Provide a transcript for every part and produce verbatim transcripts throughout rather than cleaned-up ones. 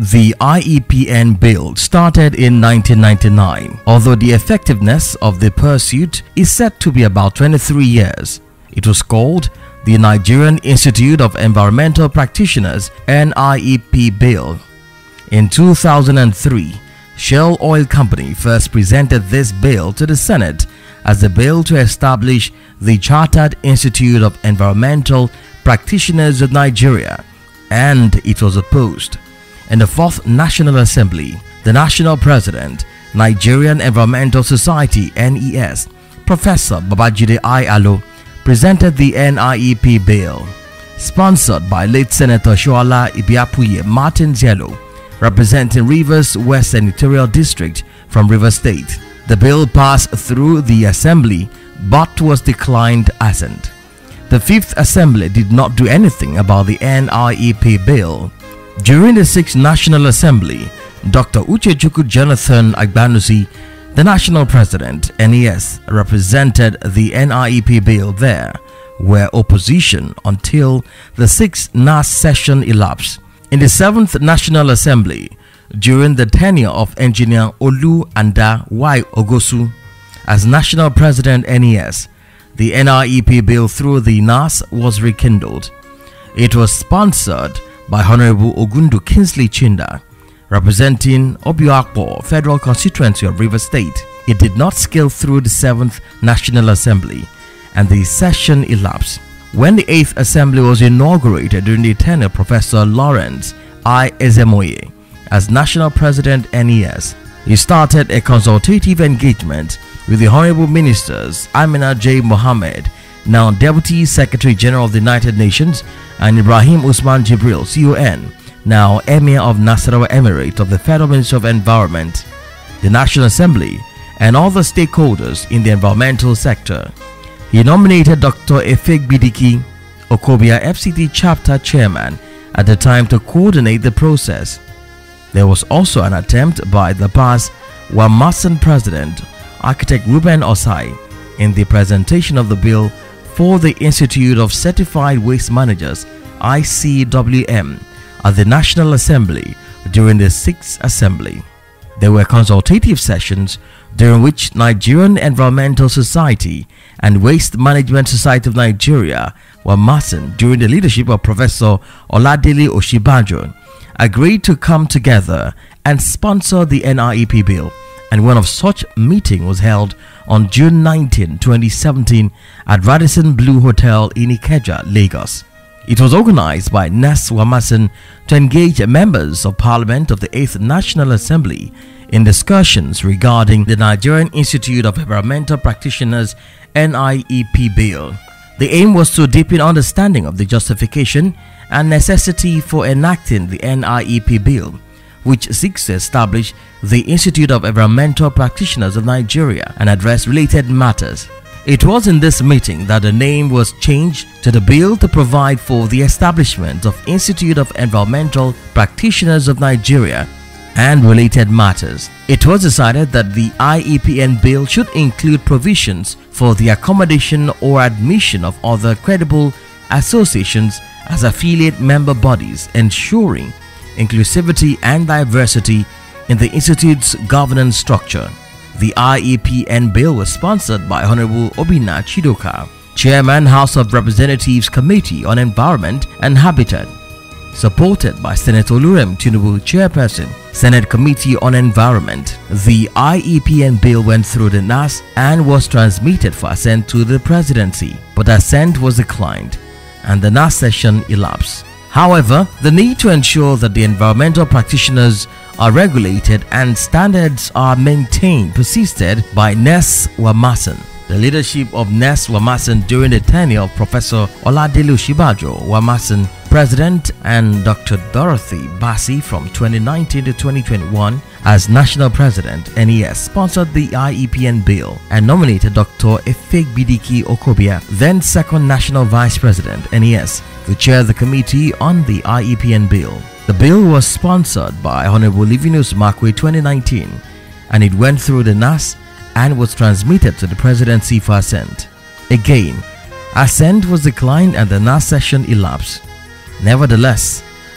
The I E P N bill started in nineteen ninety-nine, although the effectiveness of the pursuit is said to be about twenty-three years. It was called the Nigerian Institute of Environmental Practitioners N I E P Bill. In two thousand three, Shell Oil Company first presented this bill to the Senate as a bill to establish the Chartered Institute of Environmental Practitioners of Nigeria, and it was opposed. In the Fourth National Assembly, the National President, Nigerian Environmental Society N E S, Professor Babajide I. Alo, presented the N I E P bill, sponsored by late Senator Shoala Ibiapuye Martins Yellow, representing Rivers West Senatorial District from Rivers State. The bill passed through the Assembly but was declined assent. The Fifth Assembly did not do anything about the N I E P bill. During the Sixth National Assembly, Doctor Uchechukwu Jonathan Agbanusi, the National President, N E S, represented the N I E P bill there, where opposition until the sixth N A S session elapsed. In the Seventh National Assembly, during the tenure of Engineer Olu Anda Y. Ogosu as National President N E S, the N I E P bill through the N A S was rekindled. It was sponsored by Honorable Ogundu Kingsley Chinda, representing Obiakpo Federal Constituency of Rivers State. It did not scale through the Seventh National Assembly, and the session elapsed. When the Eighth Assembly was inaugurated during the tenure of Professor Lawrence I. Ezemoye as National President N E S, he started a consultative engagement with the Honorable Ministers Amina J. Mohammed, now Deputy Secretary General of the United Nations, and Ibrahim Usman Jibril, C O N, now Emir of Nasarawa Emirate of the Federal Ministry of Environment, the National Assembly, and other stakeholders in the environmental sector. He nominated Doctor Efegbidiki Okobia, F C T Chapter Chairman, at the time to coordinate the process. There was also an attempt by the past Wamasan President, Architect Ruben Osai, in the presentation of the bill for the Institute of Certified Waste Managers I C W M at the National Assembly during the Sixth Assembly. There were consultative sessions during which Nigerian Environmental Society and Waste Management Society of Nigeria, Wamasan, during the leadership of Professor Oladele Oshibajo, agreed to come together and sponsor the N I E P bill, and one of such meeting was held on June nineteenth, twenty seventeen at Radisson Blue Hotel in Ikeja, Lagos. It was organized by N E S Wamasan to engage members of Parliament of the Eighth National Assembly in discussions regarding the Nigerian Institute of Environmental Practitioners N I E P bill. The aim was to deepen understanding of the justification and necessity for enacting the N I E P bill, which seeks to establish the Institute of Environmental Practitioners of Nigeria and address related matters. It was in this meeting that the name was changed to the bill to provide for the establishment of Institute of Environmental Practitioners of Nigeria and related matters. It was decided that the I E P N bill should include provisions for the accommodation or admission of other credible associations as affiliate member bodies, ensuring inclusivity and diversity in the Institute's governance structure. The I E P N bill was sponsored by Honorable Obinna Chidoka, Chairman, House of Representatives Committee on Environment and Habitat, supported by Senator Olurem Tinubu, Chairperson, Senate Committee on Environment. The I E P N bill went through the N A S and was transmitted for assent to the Presidency, but assent was declined and the N A S session elapsed. However, the need to ensure that the environmental practitioners are regulated and standards are maintained persisted by N E S Wamasan. The leadership of N E S Wamasan during the tenure of Professor Oladele Oshibajo Wamasan, President, and Doctor Dorothy Bassi from twenty nineteen to twenty twenty-one as National President, N E S sponsored the I E P N bill and nominated Doctor Efegbidiki Okobia, then Second National Vice President, N E S, to chair the committee on the I E P N bill. The bill was sponsored by Honorable Livinus Makwe twenty nineteen, and it went through the N A S and was transmitted to the Presidency for assent. Again, assent was declined and the N A S session elapsed. Nevertheless,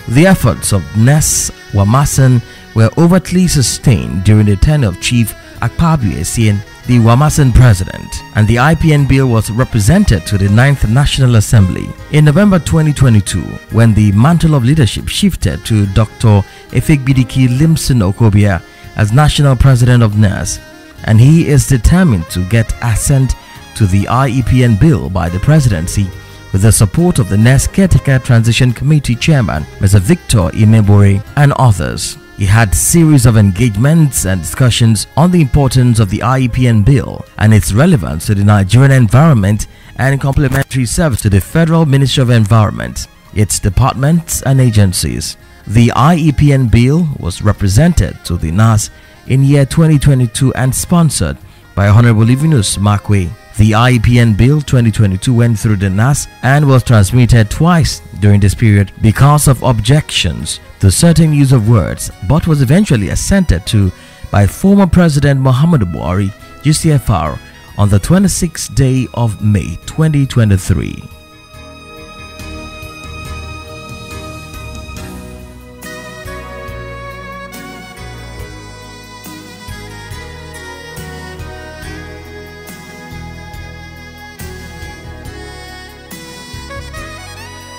The efforts of N E S Wamasen were overtly sustained during the tenure of Chief Akpabio Essien, the Wamasen president, and the I P N bill was represented to the ninth National Assembly. In November twenty twenty-two, when the mantle of leadership shifted to Doctor Efegbidiki Limson Okobia as national president of N E S, and he is determined to get assent to the I E P N bill by the presidency with the support of the N E S Caretaker Transition Committee chairman, Mister Victor Imebore, and others. He had a series of engagements and discussions on the importance of the I E P N bill and its relevance to the Nigerian environment and complementary service to the Federal Ministry of Environment, its departments and agencies. The I E P N bill was represented to the N A S in year twenty twenty-two and sponsored by Honorable Livinus Makwe. The I E P N bill twenty twenty-two went through the N A S and was transmitted twice during this period because of objections to certain use of words, but was eventually assented to by former President Muhammadu Buhari, G C F R, on the twenty-sixth day of May twenty twenty-three.